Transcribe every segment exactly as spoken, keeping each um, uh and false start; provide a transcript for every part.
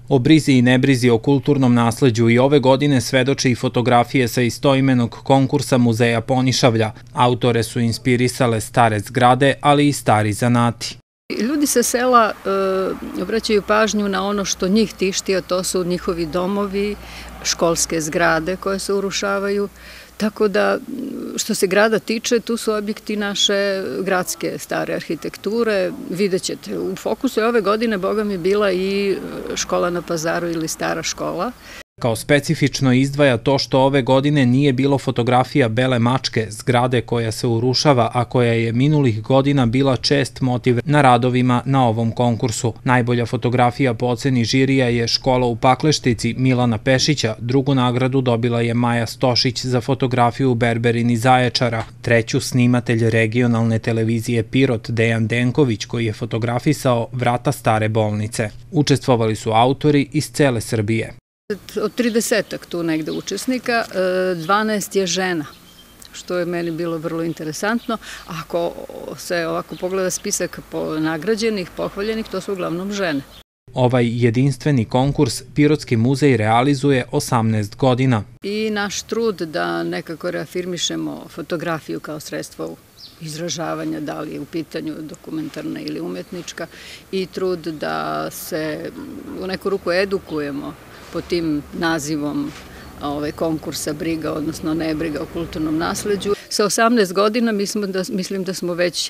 O brizi i nebrizi o kulturnom nasleđu i ove godine svedoče i fotografije sa istoimenog konkursa Muzeja Ponišavlja. Autore su inspirisale stare zgrade, ali i stari zanati. Ljudi sa sela e, obraćaju pažnju na ono što njih tišti, a to su njihovi domovi, školske zgrade koje se urušavaju. Tako da, što se grada tiče, tu su objekti naše gradske stare arhitekture. Vidjet ćete, u fokusu je ove godine, boga mi, bila i škola na Pazaru ili stara škola. Kao specifično izdvaja to što ove godine nije bilo fotografija Bele mačke, zgrade koja se urušava, a koja je minulih godina bila čest motiv na radovima na ovom konkursu. Najbolja fotografija po oceni žirija je škola u Pakleštici Milana Pešića, drugu nagradu dobila je Maja Stošić za fotografiju Berberini Zaječara, treću snimatelj regionalne televizije Pirot Dejan Denković koji je fotografisao vrata stare bolnice. Učestvovali su autori iz cele Srbije. Od tridesetak tu negde učesnika, dvanaest je žena, što je meni bilo vrlo interesantno. Ako se ovako pogleda spisak nagrađenih, pohvaljenih, to su uglavnom žene. Ovaj jedinstveni konkurs Pirotski muzej realizuje osamnaest godina. I naš trud da nekako reafirmišemo fotografiju kao sredstvo izražavanja, da li je u pitanju dokumentarna ili umetnička, i trud da se u neku ruku edukujemo pod tim nazivom konkursa briga, odnosno nebriga o kulturnom nasleđu. Sa osamnaest godina mislim da smo već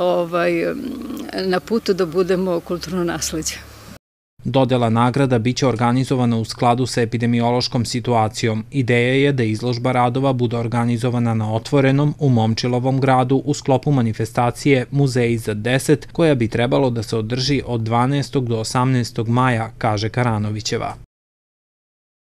na putu da budemo kulturno nasleđe. Dodela nagrada biće organizovana u skladu sa epidemiološkom situacijom. Ideja je da izložba radova bude organizovana na otvorenom u Momčilovom gradu u sklopu manifestacije Muzeji za deset, koja bi trebalo da se održi od dvanaestog do osamnaestog maja, kaže Karanovićeva.